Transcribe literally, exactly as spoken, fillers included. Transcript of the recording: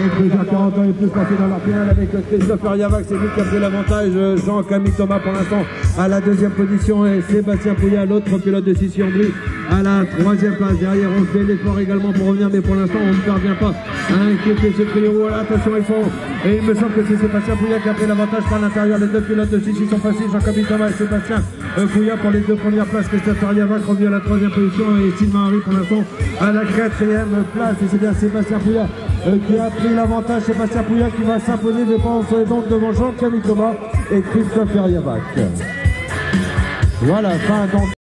déjà quarante ans et plus passé dans leur finale avec Christopher Yavac, c'est lui qui a pris l'avantage. Jean-Camille Thomas pour l'instant à la deuxième position et Sébastien Pouillat, l'autre pilote de Sissi Hongrie, à la troisième place. Derrière, on fait l'effort également pour revenir, mais pour l'instant, on ne parvient pas à inquiéter ce trio. Voilà, attention, ils font. Et il me semble que c'est Sébastien Pouillat qui a pris l'avantage par l'intérieur. Les deux pilotes de Sissi sont passés, Jean-Camille Thomas et Sébastien Pouillat pour les deux premières places. Christopher Yavac revient à la troisième position et Sylvain Henry pour l'instant à la quatrième place. Et c'est bien Sébastien Pouillat euh, qui a pris l'avantage. Sébastien Pouillat qui va s'imposer, je pense, donc devant Jean-Camille Thomas et Christopher Yavac. Voilà, fin donc.